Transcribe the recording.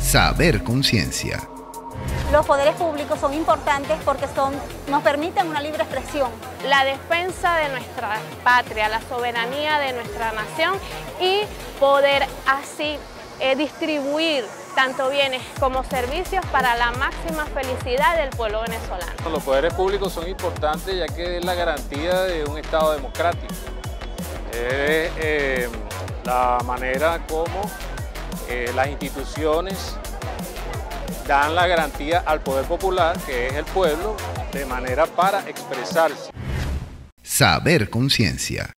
Saber Conciencia. Los poderes públicos son importantes porque nos permiten una libre expresión. La defensa de nuestra patria, la soberanía de nuestra nación y poder así distribuir tanto bienes como servicios para la máxima felicidad del pueblo venezolano. Los poderes públicos son importantes ya que es la garantía de un Estado democrático. Es la manera como las instituciones dan la garantía al poder popular, que es el pueblo, de manera para expresarse. Saber Conciencia.